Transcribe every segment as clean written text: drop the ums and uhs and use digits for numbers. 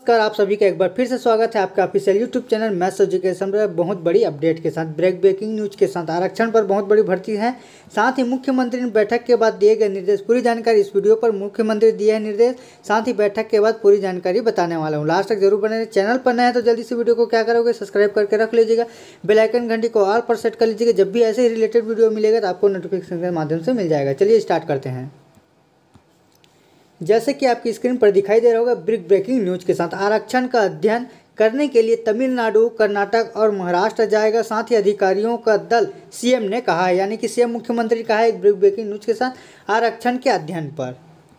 नमस्कार, आप सभी का एक बार फिर से स्वागत है आपका official YouTube channel maths education पर बहुत बड़ी अपडेट के साथ ब्रेकिंग न्यूज के साथ आरक्षण पर बहुत बड़ी भर्ती है। साथ ही मुख्यमंत्री ने बैठक के बाद दिए गए निर्देश, पूरी जानकारी इस वीडियो पर मुख्यमंत्री दिए हैं निर्देश। साथ ही बैठक के बाद पूरी जानकारी बताने वाला हूँ, लास्ट तक जरूर बने रहे। चैनल पर नए हैं तो जल्दी से वीडियो को क्या करोगे, सब्सक्राइब करके रख लीजिएगा, बेल आइकन घंटी को ऑल पर सेट कर लीजिएगा। जब भी ऐसे ही रिलेटेड वीडियो मिलेगा तो आपको नोटिफिकेशन के माध्यम से मिल जाएगा। चलिए स्टार्ट करते हैं। जैसे कि आपकी स्क्रीन पर दिखाई दे रहा होगा, ब्रेकिंग न्यूज के साथ आरक्षण का अध्ययन करने के लिए तमिलनाडु, कर्नाटक और महाराष्ट्र जाएगा। साथ ही अधिकारियों का दल सीएम ने कहा है, यानी कि सीएम मुख्यमंत्री कहा है एक ब्रेकिंग न्यूज के साथ आरक्षण के अध्ययन पर।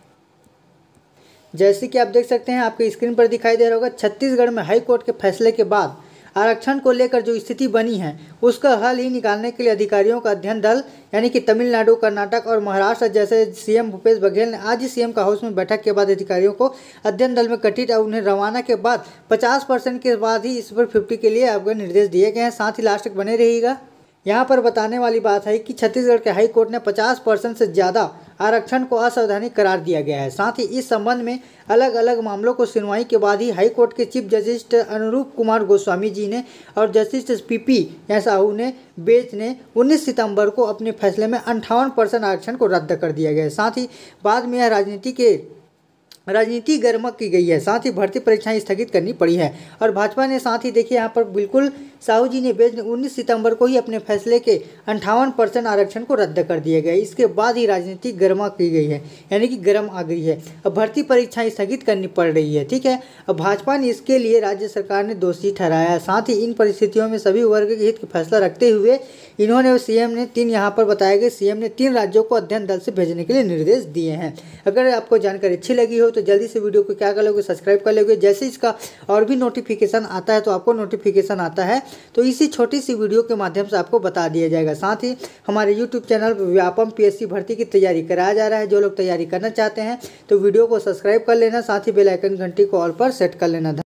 जैसे कि आप देख सकते हैं, आपकी स्क्रीन पर दिखाई दे रहा होगा, छत्तीसगढ़ में हाई कोर्ट के फैसले के बाद आरक्षण को लेकर जो स्थिति बनी है उसका हल ही निकालने के लिए अधिकारियों का अध्ययन दल यानी कि तमिलनाडु, कर्नाटक और महाराष्ट्र जैसे सीएम भूपेश बघेल ने आज ही सीएम का हाउस में बैठक के बाद अधिकारियों को अध्ययन दल में गठित और उन्हें रवाना के बाद 50% के बाद ही इस पर 50 के लिए आपको निर्देश दिए गए हैं। साथ ही लास्ट तक बने रहिएगा। यहाँ पर बताने वाली बात है कि छत्तीसगढ़ के हाई कोर्ट ने 50% से ज़्यादा आरक्षण को असंवैधानिक करार दिया गया है। साथ ही इस संबंध में अलग अलग मामलों को सुनवाई के बाद ही हाई कोर्ट के चीफ जस्टिस अनुरूप कुमार गोस्वामी जी ने और जस्टिस पीपी साहू ने बेंच ने 19 सितंबर को अपने फैसले में 58% आरक्षण को रद्द कर दिया गया है। साथ ही बाद में यह राजनीति गर्मक की गई है। साथ ही भर्ती परीक्षाएं स्थगित करनी पड़ी है और भाजपा ने साथ ही देखिए यहाँ पर बिल्कुल साहू जी ने बेंच ने 19 सितंबर को ही अपने फैसले के 58% आरक्षण को रद्द कर दिया गया। इसके बाद ही राजनीति गर्मक की गई है, यानी कि गर्म आ गई है। अब भर्ती परीक्षाएं स्थगित करनी पड़ रही है, ठीक है। अब भाजपा ने इसके लिए राज्य सरकार ने दोषी ठहराया। साथ ही इन परिस्थितियों में सभी वर्ग के हित का फैसला रखते हुए इन्होंने सीएम ने यहाँ पर बताया गया, सीएम ने 3 राज्यों को अध्ययन दल से भेजने के लिए निर्देश दिए हैं। अगर आपको जानकारी अच्छी लगी हो तो जल्दी से वीडियो को क्या कर लोगे, सब्सक्राइब कर लोगे। जैसे इसका और भी नोटिफिकेशन आता है तो आपको नोटिफिकेशन आता है तो इसी छोटी सी वीडियो के माध्यम से आपको बता दिया जाएगा। साथ ही हमारे यूट्यूब चैनल पर व्यापम पीएससी भर्ती की तैयारी कराया जा रहा है। जो लोग तैयारी करना चाहते हैं तो वीडियो को सब्सक्राइब कर लेना, साथ ही बेल आइकन घंटी को ऑल पर सेट कर लेना।